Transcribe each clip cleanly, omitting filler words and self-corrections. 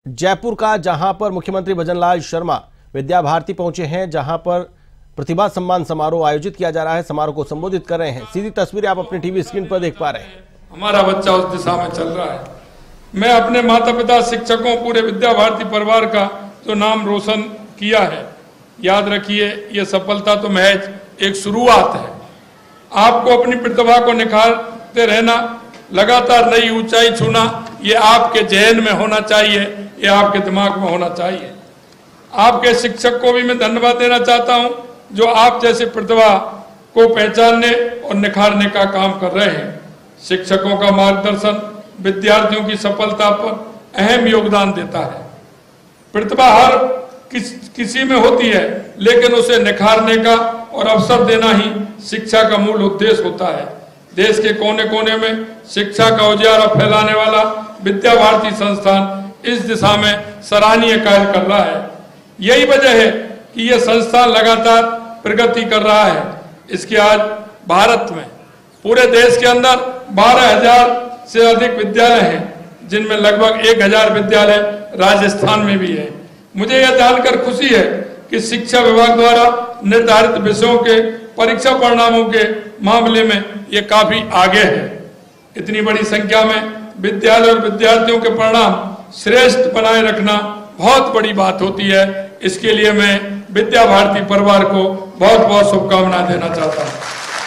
जयपुर का, जहां पर मुख्यमंत्री भजनलाल शर्मा विद्या भारती पहुंचे हैं, जहां पर प्रतिभा सम्मान समारोह आयोजित किया जा रहा है। समारोह को संबोधित कर रहे हैं। सीधी तस्वीरें आप अपनी टीवी स्क्रीन पर देख पा रहे हैं। हमारा बच्चा उस दिशा में चल रहा है। मैं अपने माता पिता, शिक्षकों, पूरे विद्या भारती परिवार का जो नाम रोशन किया है, याद रखिए ये सफलता तो महज एक शुरुआत है। आपको अपनी प्रतिभा को निखारते रहना, लगातार नई ऊंचाई छूना, ये आपके जहन में होना चाहिए, ये आपके दिमाग में होना चाहिए। आपके शिक्षक को भी मैं धन्यवाद देना चाहता हूं, जो आप जैसे प्रतिभा को पहचानने और निखारने का काम कर रहे हैं। शिक्षकों का मार्गदर्शन विद्यार्थियों की सफलता पर अहम योगदान देता है। प्रतिभा हर किसी में होती है, लेकिन उसे निखारने का और अवसर देना ही शिक्षा का मूल उद्देश्य होता है। देश के कोने कोने में शिक्षा का उजियारा फैलाने वाला विद्या भारती संस्थान इस दिशा में सराहनीय कार्य कर रहा है। यही वजह है कि यह संस्थान लगातार प्रगति कर रहा है। इसके आज भारत में पूरे देश के अंदर 12,000 से अधिक विद्यालय हैं, जिनमें लगभग 1,000 विद्यालय राजस्थान में भी है। मुझे यह जानकर खुशी है कि शिक्षा विभाग द्वारा निर्धारित विषयों के परीक्षा परिणामों के मामले में ये काफी आगे है। इतनी बड़ी संख्या में विद्यालय और विद्यार्थियों के परिणाम श्रेष्ठ बनाए रखना बहुत बड़ी बात होती है। इसके लिए मैं विद्या भारती परिवार को बहुत बहुत शुभकामनाएं देना चाहता हूं।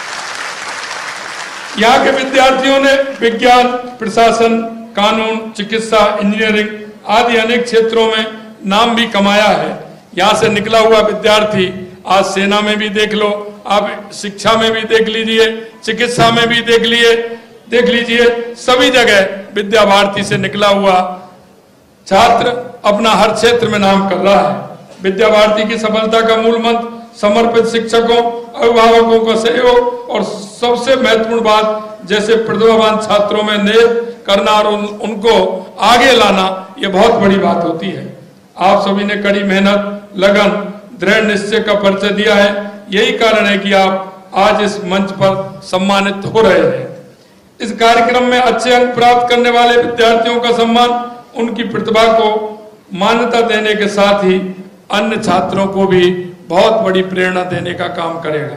यहाँ के विद्यार्थियों ने विज्ञान, प्रशासन, कानून, चिकित्सा, इंजीनियरिंग आदि अनेक क्षेत्रों में नाम भी कमाया है। यहाँ से निकला हुआ विद्यार्थी आज सेना में भी देख लो, आप शिक्षा में भी देख लीजिए, चिकित्सा में भी देख लीजिए, सभी जगह विद्या भारती से निकला हुआ छात्र अपना हर क्षेत्र में नाम कर रहा है। विद्या भारती की सफलता का मूल मंत्र समर्पित शिक्षकों, अभिभावकों का सहयोग और सबसे महत्वपूर्ण बात, जैसे प्रतिभावान छात्रों में नियत करना और उनको आगे लाना, ये बहुत बड़ी बात होती है। आप सभी ने कड़ी मेहनत, लगन, दृढ़ निश्चय का परिचय दिया है। यही कारण है कि आप आज इस मंच पर सम्मानित हो रहे हैं। इस कार्यक्रम में अच्छे अंक प्राप्त करने वाले विद्यार्थियों का सम्मान उनकी प्रतिभा को मान्यता देने के साथ ही अन्य छात्रों को भी बहुत बड़ी प्रेरणा देने का काम करेगा।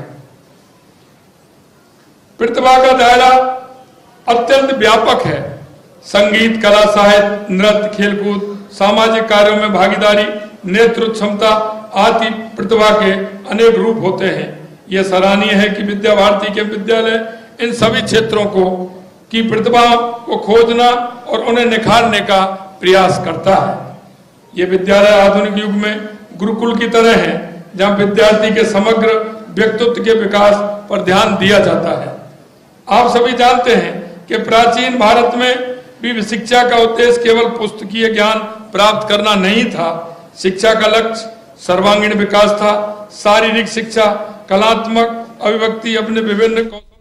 प्रतिभा का दायरा अत्यंत व्यापक है। संगीत, कला, साहित्य, नृत्य, खेलकूद, सामाजिक कार्यों में भागीदारी, नेतृत्व क्षमता आदि प्रतिभा के अनेक रूप होते हैं। यह सराहनीय है कि विद्या भारती के विद्यालय इन सभी क्षेत्रों की प्रतिभा को खोजना और उन्हें निखारने का प्रयास करता है। ये विद्यालय आधुनिक युग में गुरुकुल की तरह है, जहां विद्यार्थी के समग्र व्यक्तित्व के विकास पर ध्यान दिया जाता है। आप सभी जानते हैं कि प्राचीन भारत में भी शिक्षा का उद्देश्य केवल पुस्तकीय ज्ञान प्राप्त करना नहीं था। शिक्षा का लक्ष्य सर्वांगीण विकास था। शारीरिक शिक्षा, कलात्मक अभिव्यक्ति, अपने विभिन्न